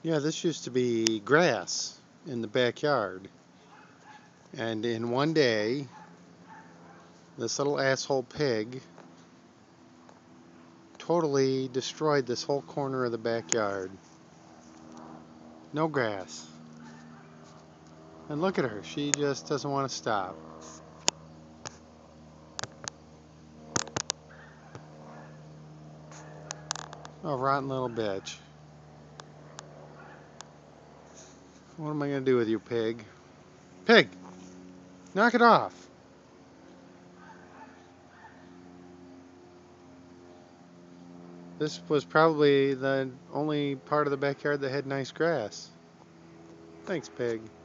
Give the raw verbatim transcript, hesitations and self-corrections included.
Yeah, this used to be grass in the backyard. And in one day, this little asshole pig totally destroyed this whole corner of the backyard. No grass. And look at her, she just doesn't want to stop. Oh, rotten little bitch. What am I going to do with you, pig? Pig! Knock it off! This was probably the only part of the backyard that had nice grass. Thanks, pig.